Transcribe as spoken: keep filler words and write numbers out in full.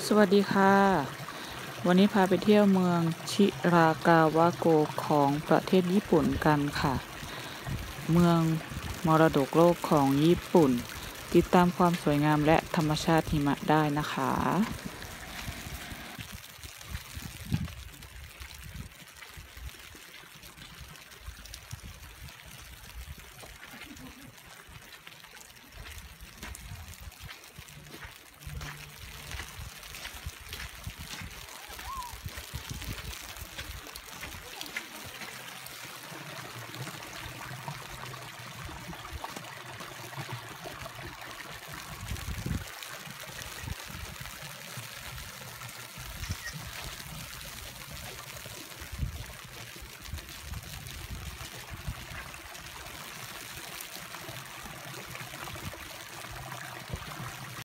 สวัสดีค่ะวันนี้พาไปเที่ยวเมืองชิรากาวะโกของประเทศญี่ปุ่นกันค่ะเมืองมรดกโลกของญี่ปุ่นติดตามความสวยงามและธรรมชาติหิมะได้นะคะ